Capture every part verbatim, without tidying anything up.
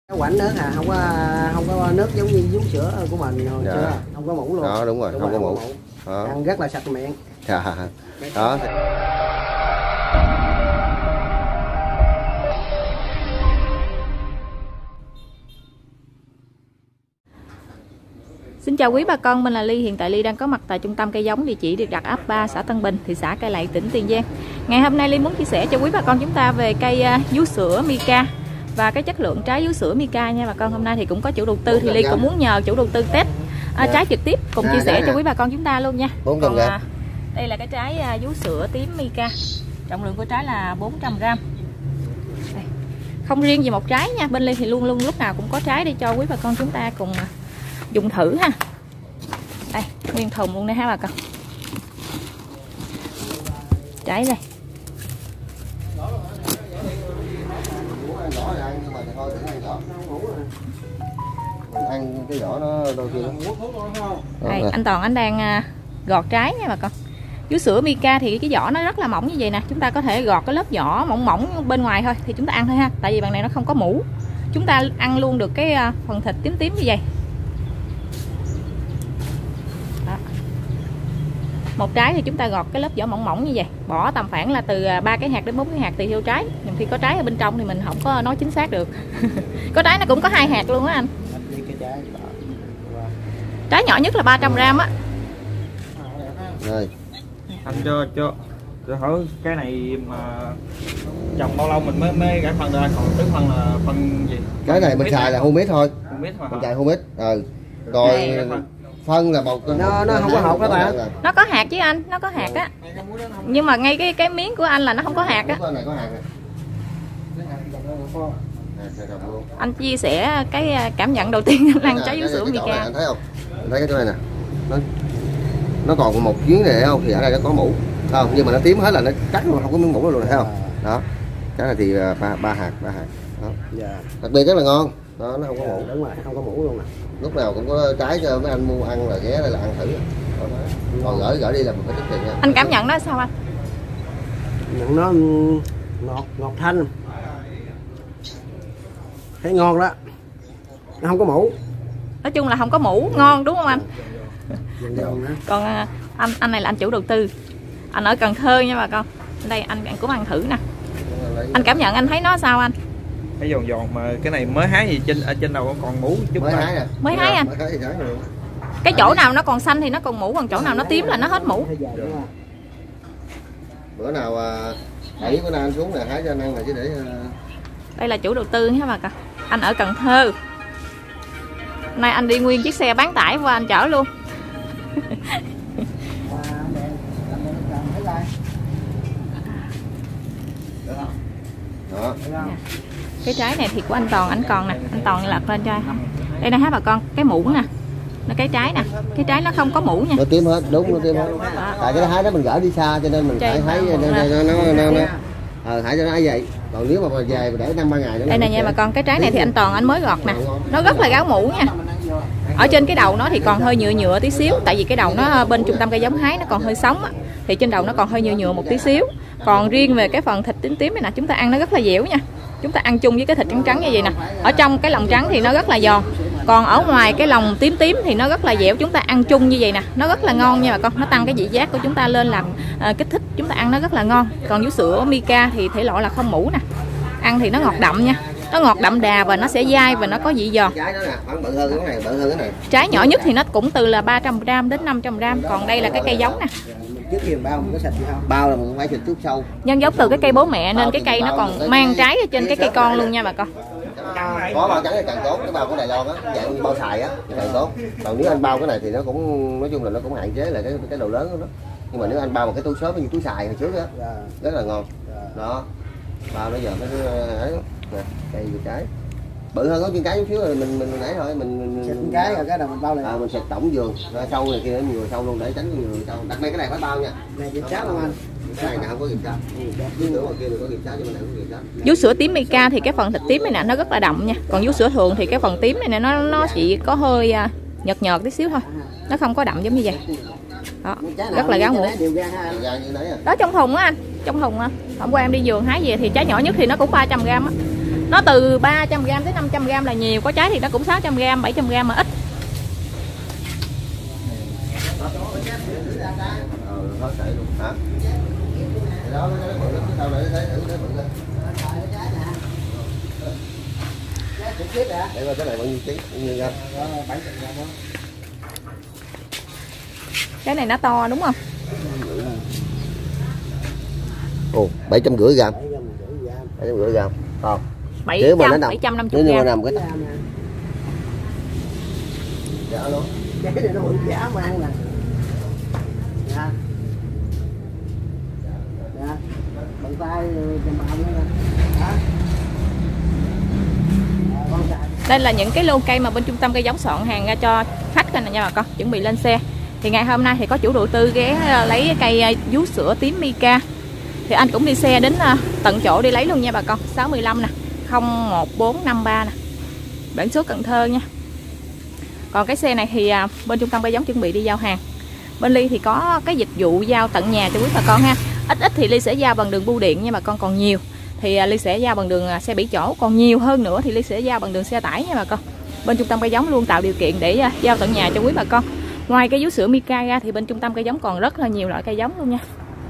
Cái quạnh nước à, không có không có nước giống như vú sữa của mình hồi dạ. chưa, không có mũ luôn. Đó đúng rồi, đúng không rồi, có mũ. Đó. Ăn rất là sạch miệng. Dạ. Đó. Xin chào quý bà con, mình là Ly. Hiện tại Ly đang có mặt tại trung tâm cây giống, địa chỉ Điệp Đặt ấp ba, xã Tân Bình, thị xã Cai Lậy, tỉnh Tiền Giang. Ngày hôm nay Ly muốn chia sẻ cho quý bà con chúng ta về cây vú sữa Mica và cái chất lượng trái vú sữa Mica nha bà con. Hôm nay thì cũng có chủ đầu tư thì Ly cũng muốn nhờ chủ đầu tư test à, trái trực tiếp cùng chia sẻ cho quý bà con chúng ta luôn nha. Còn à, đây là cái trái à, vú sữa tím Mica, trọng lượng của trái là bốn trăm gam. Đây. Không riêng gì một trái nha, bên Ly thì luôn luôn lúc nào cũng có trái để cho quý bà con chúng ta cùng dùng thử ha. Đây, nguyên thùng luôn đây ha bà con. Trái đây. Ăn cái vỏ nó đôi khi nó... Đây, anh Toàn anh đang gọt trái nha bà con. Vú sữa Mica thì cái vỏ nó rất là mỏng như vậy nè. Chúng ta có thể gọt cái lớp vỏ mỏng mỏng bên ngoài thôi thì chúng ta ăn thôi ha. Tại vì bằng này nó không có mũ. Chúng ta ăn luôn được cái phần thịt tím tím như vậy. Đó. Một trái thì chúng ta gọt cái lớp vỏ mỏng mỏng như vậy, bỏ tầm khoảng là từ ba cái hạt đến bốn cái hạt tùy theo trái. Nhưng khi có trái ở bên trong thì mình không có nói chính xác được. Có trái nó cũng có hai hạt luôn á anh. Trái nhỏ nhất là ba trăm gam á. Rồi. Anh cho cho cho hỏi cái này mà trồng bao lâu mình mới mới gãy phân ra, còn cái phân là phân gì? Cái này mình xài là humid thôi. Humid mà. Mình xài humid. Ừ. Còn phân là một nó nó không có hột đó bà. Nó có hạt chứ anh, nó có hạt á. Nhưng mà ngay cái cái miếng của anh là nó không có hạt á. Anh chia sẻ cái cảm nhận đầu tiên anh ăn trái vú sữa Mica. Anh thấy không? Anh thấy cái chỗ này nè. Nó nó còn một chuyến này không thì ở đây nó có mũ. Không, nhưng mà nó tím hết là nó cắt luôn, không có miếng mũ luôn thấy không? Đó. Cái này thì ba ba hạt, ba hạt. Đó. Dạ. Đặc biệt rất là ngon. Đó, nó không có mũ. Đúng rồi, không có mũ luôn nè. Lúc nào cũng có trái cho mấy anh mua ăn là ghé đây là ăn thử. Còn gửi gửi đi là mình phải tính tiền nha. Anh cảm nhận nó sao anh? Nhận nó ngọt ngọt thanh. Thấy ngon đó. Nó không có mũ. Nói chung là không có mũ, ngon đúng không anh? Còn anh anh này là anh chủ đầu tư. Anh ở Cần Thơ nha bà con. Đây anh anh cũng ăn thử nè. Anh cảm nhận anh thấy nó sao anh? Cái giòn giòn mà cái này mới hái gì trên ở trên đầu còn mũ chút mới hái nè. Mới hái anh. Cái chỗ nào nó còn xanh thì nó còn mũ, còn chỗ nào nó tím là nó hết mũ. Bữa nào đẩy bữa nào anh xuống là hái cho anh ăn là chứ để. Đây là chủ đầu tư nha bà con. Anh ở Cần Thơ. Nay anh đi nguyên chiếc xe bán tải qua anh chở luôn. Đó. Cái trái này thì của anh Toàn, anh còn nè, anh Toàn lật lên cho em. Đây nè hả bà con, cái mũ nè. Nó cái trái nè, cái trái nó không có mũ nha. Nó tím hết, đúng nó tím hết. Tại cái hái đó mình gửi đi xa cho nên mình phải hái nó nó nó nó ờ hái cho nó vậy. Còn nếu mà về mà để năm ba ngày nữa. Đây nè nha bà con, cái trái này thì anh Toàn anh mới gọt nè. Nó rất là gáo mũ nha. Ở trên cái đầu nó thì còn hơi nhựa nhựa tí xíu, tại vì cái đầu nó bên trung tâm cây giống hái nó còn hơi sống á, thì trên đầu nó còn hơi nhựa nhựa một tí xíu. Còn riêng về cái phần thịt tím tím này nè, chúng ta ăn nó rất là dẻo nha. Chúng ta ăn chung với cái thịt trắng trắng như vậy nè. Ở trong cái lòng trắng thì nó rất là giòn, còn ở ngoài cái lòng tím tím thì nó rất là dẻo. Chúng ta ăn chung như vậy nè, nó rất là ngon nha bà con. Nó tăng cái vị giác của chúng ta lên, làm uh, kích thích chúng ta ăn nó rất là ngon. Còn vú sữa Mica thì thể loại là không mũ nè, ăn thì nó ngọt đậm nha. Nó ngọt đậm đà và nó sẽ dai và nó có vị giòn. Trái đó nè, khoảng bự hơn cái này, bự hơn cái này. Trái nhỏ nhất thì nó cũng từ là ba trăm gam đến năm trăm gam. Còn đây là cái cây giống nè. Trước kia bao mình có xịt gì không? Bao là mình phải xịt chút sâu. Nhân giống từ cái cây bố mẹ nên cái cây nó còn mang trái ở trên cái cây con luôn nha bà con. Có bao trắng thì càng tốt, cái bao cái này lon á, dạng bao xài á càng tốt. Còn nếu anh bao cái này thì nó cũng nói chung là nó cũng hạn chế là cái cái độ lớn của nó. Nhưng mà nếu anh bao một cái túi xốp như túi xài hồi trước á, rất là ngon. Đó. Bao bây giờ nó ấy nè, cây vừa trái. Bự hơn có chân cái chút xíu rồi mình mình nãy thôi mình mình xịt cái rồi cái đầu mình bao lại. À, mình xịt tổng vườn, sâu này kia nó nhiều sâu luôn để tránh cái vườn sâu. Đặc biệt cái này phải bao nha. Này kiểm tra không anh? Cái này nào không có kiểm tra. Vú sữa kia đừng có kiểm tra chứ mình này không kiểm tra. Vú sữa tím Mica thì cái phần thịt tím này nè nó rất là đậm nha. Còn vú sữa thường thì cái phần tím này nè nó nó chỉ có hơi nhợt nhợt tí xíu thôi. Nó không có đậm giống như vậy. Đó, rất là gáo mũ. Đó trong thùng á anh, trong thùng á. Hôm qua em đi vườn hái về thì trái nhỏ nhất thì nó cũng ba trăm gam á. Nó từ ba trăm gam tới năm trăm gam là nhiều, có trái thì nó cũng sáu trăm gam, bảy trăm gam mà ít. Để coi cái này bao nhiêu ký, bao nhiêu gam? Cái này nó to đúng không? Ồ, bảy trăm rưỡi gam. bảy trăm rưỡi gam. To. bảy trăm, bảy trăm năm mươi nếu gam. nằm cái dạ luôn. Cái này nó bự giả mà ăn nè. Dạ. Dạ. Bằng tay chầm bào nữa nè. Hả? Đây là những cái lô cây mà bên trung tâm cây giống soạn hàng ra cho khách này nha bà con, chuẩn bị lên xe. Thì ngày hôm nay thì có chủ đầu tư ghé lấy cây vú sữa tím Mica. Thì anh cũng đi xe đến tận chỗ đi lấy luôn nha bà con. Sáu lăm nè, không một bốn năm ba nè. Biển số Cần Thơ nha. Còn cái xe này thì bên trung tâm cây giống chuẩn bị đi giao hàng. Bên Ly thì có cái dịch vụ giao tận nhà cho quý bà con ha. Ít ít thì Ly sẽ giao bằng đường bưu điện nha bà con, còn nhiều thì Ly sẽ giao bằng đường xe bảy chỗ, còn nhiều hơn nữa thì Ly sẽ giao bằng đường xe tải nha bà con. Bên trung tâm cây giống luôn tạo điều kiện để giao tận nhà cho quý bà con. Ngoài cây vú sữa Mica ra thì bên trung tâm cây giống còn rất là nhiều loại cây giống luôn nha.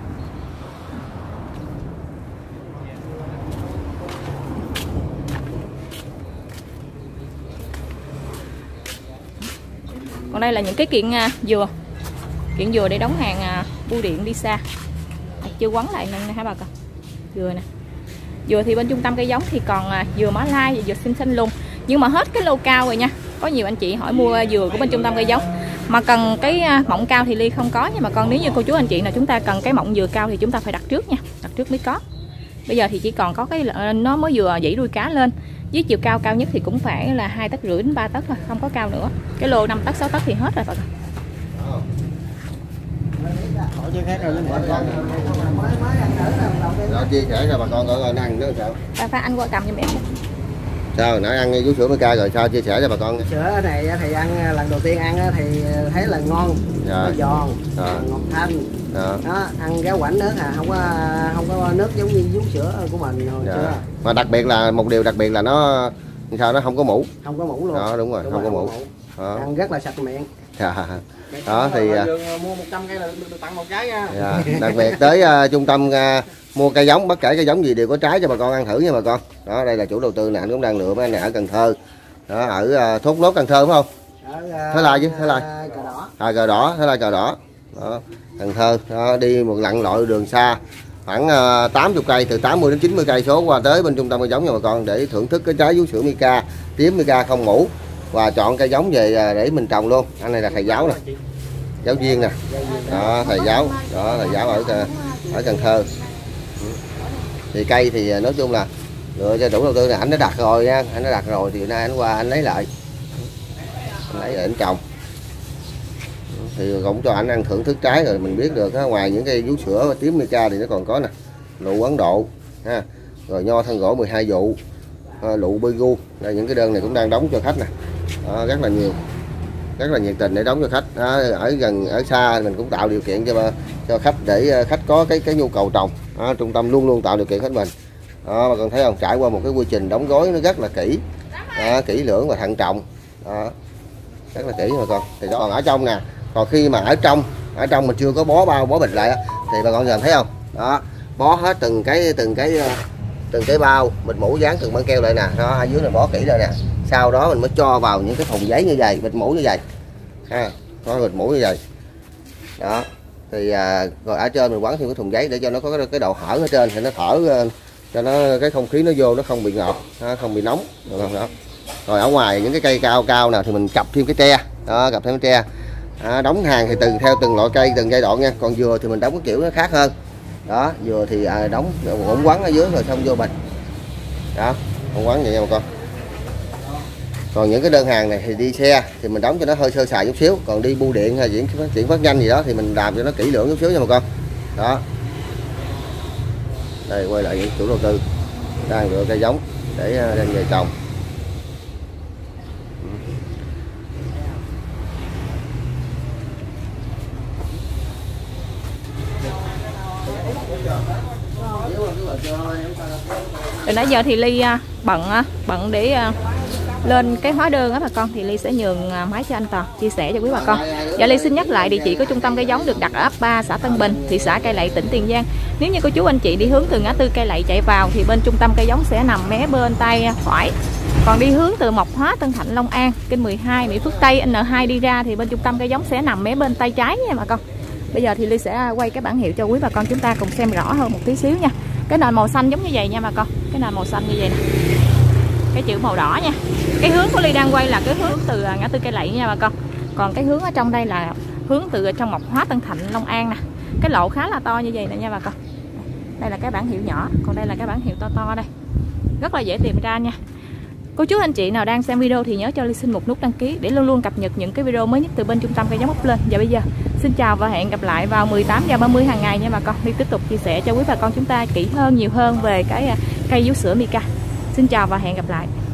Còn đây là những cái kiện dừa, kiện dừa để đóng hàng bưu điện đi xa, chưa quấn lại nên hả bà con. Dừa nè, dừa thì bên trung tâm cây giống thì còn dừa Mã Lai và dừa xinh xinh luôn, nhưng mà hết cái lô cao rồi nha. Có nhiều anh chị hỏi mua dừa của bên trung tâm cây giống mà cần cái mọng cao thì Ly không có, nhưng mà còn nếu như cô chú anh chị nào chúng ta cần cái mọng dừa cao thì chúng ta phải đặt trước nha, đặt trước mới có. Bây giờ thì chỉ còn có cái nó mới vừa dãy đuôi cá lên, với chiều cao cao nhất thì cũng phải là hai tấc rưỡi đến ba tấc thôi, không có cao nữa. Cái lô năm tấc sáu tấc thì hết rồi bà con. Rồi chia sẻ cho bà con coi coi ăn nữa sao? Bà Pha anh qua cầm cho mẹ. Sao nãy ăn vú sữa Mica rồi sao chia sẻ cho bà con? Sữa này thì ăn lần đầu tiên ăn thì thấy là ngon, dạ. giòn, dạ. ngọt thanh. Dạ. Đó, ăn cái quảnh nước à, không có không có nước giống như vú sữa của mình hồi dạ. xưa. Mà đặc biệt là một điều đặc biệt là nó sao nó không có mũ. Không có mũ luôn. Đó đúng rồi, đúng không rồi, có mũ. Đó. Ăn rất là sạch miệng. Dạ. Đó thì mua một trăm cây là được tặng một trái nha. Dạ. Đặc biệt tới uh, trung tâm uh, mua cây giống, bất kể cây giống gì đều có trái cho bà con ăn thử nha bà con. Đó đây là chủ đầu tư nè, anh cũng đang lựa mấy anh này ở Cần Thơ. Đó ở uh, Thốt Nốt Cần Thơ phải không? Ở uh, Thái Lai chứ, Thái Lai. Cờ đỏ. À cờ đỏ, Thái Lai cờ đỏ. Đó, Cần Thơ. Đó, đi một lặn lội đường xa khoảng uh, tám mươi cây, từ tám mươi đến chín mươi cây số qua tới bên trung tâm cây giống nha bà con, để thưởng thức cái trái vú sữa Mica tím Mica không mũ và chọn cây giống về để mình trồng luôn. Anh này là thầy giáo nè, giáo viên nè, đó thầy giáo, đó thầy giáo ở ở Cần Thơ. Thì cây thì nói chung là lựa cho chủ đầu tư là anh đã đặt rồi nha, anh đã đặt rồi thì nay anh qua anh lấy lại, anh lấy lại anh trồng. Thì cũng cho anh ăn thưởng thức trái rồi mình biết được, ngoài những cây vú sữa tím Mica thì nó còn có nè, lụ Ấn Độ ha, rồi nho thân gỗ mười hai vụ, lụ Bigu. Đây những cái đơn này cũng đang đóng cho khách nè, đó, rất là nhiều, rất là nhiệt tình để đóng cho khách. Đó, ở gần ở xa mình cũng tạo điều kiện cho cho khách để khách có cái cái nhu cầu trồng. Đó, trung tâm luôn luôn tạo điều kiện khách mình. Đó, bà con thấy không, trải qua một cái quy trình đóng gói nó rất là kỹ, đó, kỹ lưỡng và thận trọng. Đó, rất là kỹ bà con. Thì đó còn ở trong nè, còn khi mà ở trong ở trong mình chưa có bó bao bó bịch lại thì bà con nhìn thấy không, đó bó hết từng cái từng cái từng cái bao bịch mũ dán từng băng keo lại nè, đó ở dưới này bó kỹ rồi nè, sau đó mình mới cho vào những cái thùng giấy như vậy, bịch mũ như vậy ha, có bịch mũ như vậy đó. Thì à, rồi ở trên mình quấn thêm cái thùng giấy để cho nó có cái, cái độ hở ở trên thì nó thở cho nó cái không khí nó vô nó không bị ngọt, không bị nóng được không đó. Rồi ở ngoài những cái cây cao cao nào thì mình cặp thêm cái tre đó, cặp thêm cái tre. À, đóng hàng thì từng theo từng loại cây từng giai đoạn nha. Còn dừa thì mình đóng cái kiểu nó khác hơn đó, dừa thì à, đóng ổn quấn ở dưới rồi xong vô bịch đó, ổn quấn vậy nha bà con. Còn những cái đơn hàng này thì đi xe thì mình đóng cho nó hơi sơ sài chút xíu, còn đi bưu điện hay chuyển chuyển phát nhanh gì đó thì mình làm cho nó kỹ lưỡng chút xíu nha bà con. Đó đây quay lại những chủ đầu tư đang lựa cây giống để đem về trồng. Nếu mà cứ vào chơi Từ nãy giờ thì Ly bận bận để lên cái hóa đơn á bà con, thì Ly sẽ nhường máy cho anh Toàn chia sẻ cho quý bà con. Và Ly xin nhắc lại địa chỉ của trung tâm cây giống được đặt ở ấp ba xã Tân Bình, thị xã Cai Lậy, tỉnh Tiền Giang. Nếu như cô chú anh chị đi hướng từ ngã tư Cai Lậy chạy vào thì bên trung tâm cây giống sẽ nằm mé bên tay phải. Còn đi hướng từ Mộc Hóa, Tân Thạnh, Long An, kênh mười hai, Mỹ Phước Tây, N hai đi ra thì bên trung tâm cây giống sẽ nằm mé bên tay trái nha bà con. Bây giờ thì Ly sẽ quay cái bản hiệu cho quý bà con chúng ta cùng xem rõ hơn một tí xíu nha. Cái nền màu xanh giống như vậy nha bà con. Cái nền màu xanh như vậy nè. Cái chữ màu đỏ nha. Cái hướng của Ly đang quay là cái hướng từ ngã tư Cai Lậy nha bà con. Còn cái hướng ở trong đây là hướng từ trong Mộc Hóa, Tân Thạnh, Long An nè. Cái lộ khá là to như vậy nè nha bà con. Đây là cái bản hiệu nhỏ, còn đây là cái bản hiệu to to đây. Rất là dễ tìm ra nha. Cô chú anh chị nào đang xem video thì nhớ cho Ly xin một nút đăng ký để luôn luôn cập nhật những cái video mới nhất từ bên trung tâm cây giống up lên. Và bây giờ xin chào và hẹn gặp lại vào mười tám giờ ba mươi hàng ngày nha bà con. Ly tiếp tục chia sẻ cho quý bà con chúng ta kỹ hơn, nhiều hơn về cái cây vú sữa Mica. Xin chào và hẹn gặp lại.